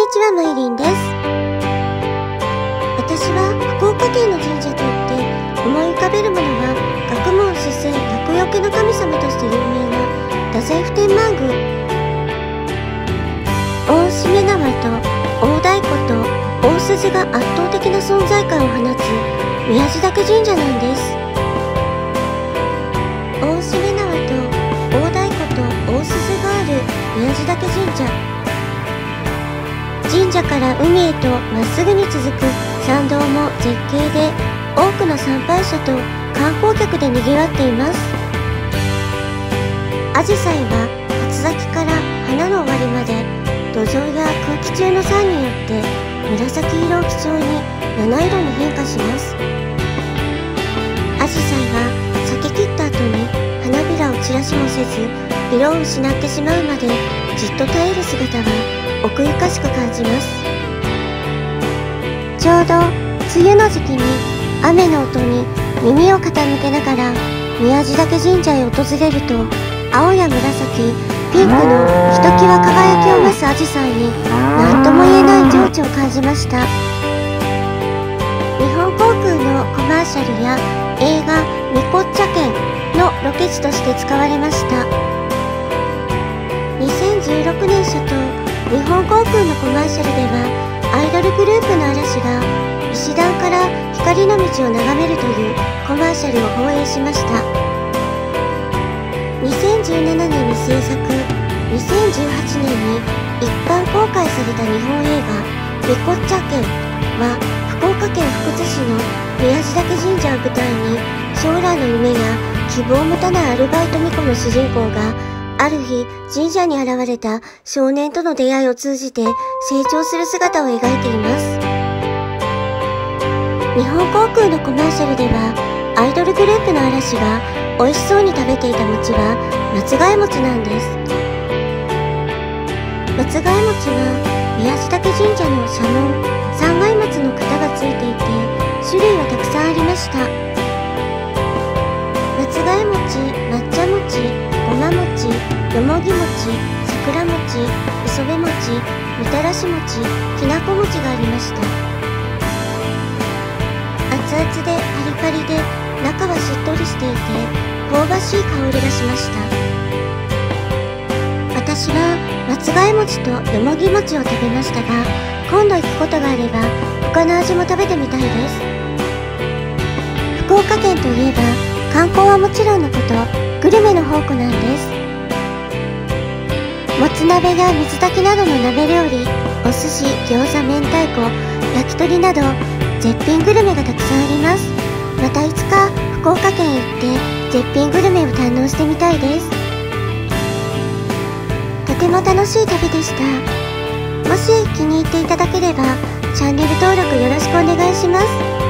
ちは、まいりんです。私は福岡県の神社といって思い浮かべるものは学問姿勢厄除けの神様として有名な太宰府天満宮、大しめ縄と大太鼓と大鈴が圧倒的な存在感を放つ宮地嶽神社なんです。大しめ縄と大太鼓と大鈴がある宮地嶽神社。神社から海へとまっすぐに続く参道も絶景で、多くの参拝者と観光客で賑わっています。アジサイは初咲きから花の終わりまで土壌や空気中の酸によって紫色を基調に七色に変化します。アジサイは咲き切った後に花びらを散らしもせず色を失ってしまうまでじっと耐える姿は奥ゆかしく感じます。ちょうど梅雨の時期に雨の音に耳を傾けながら宮地嶽神社へ訪れると、青や紫、ピンクのひときわ輝きを増すアジサイに何とも言えない情緒を感じました。日本航空のコマーシャルや映画「みこっちゃけん」のロケ地として使われました。2016年初頭、日本航空のコマーシャルではアイドルグループの嵐が石段から光の道を眺めるというコマーシャルを放映しました。2017年に制作、2018年に一般公開された日本映画「みこっちゃけん」は福岡県福津市の宮地嶽神社を舞台に、将来の夢や希望を持たないアルバイト巫女の主人公がある日神社に現れた少年との出会いを通じて成長する姿を描いています。日本航空のコマーシャルではアイドルグループの嵐が美味しそうに食べていた餅は松が餅なんです。松が餅は宮地嶽神社の社紋三階松の型がついていて種類はたくさんありました。松が餅、抹茶餅、ごま餅、よもぎ餅、桜餅、磯辺餅、みたらし餅、きなこ餅がありました。熱々でパリパリで中はしっとりしていて香ばしい香りがしました。私は松が餅とよもぎ餅を食べましたが、今度行くことがあれば他の味も食べてみたいです。福岡県といえば観光はもちろんのことグルメの宝庫なんです。もつ鍋や水炊きなどの鍋料理、お寿司、餃子、明太子、焼き鳥など絶品グルメがたくさんあります。またいつか福岡県へ行って絶品グルメを堪能してみたいです。とても楽しい旅でした。もし気に入っていただければチャンネル登録よろしくお願いします。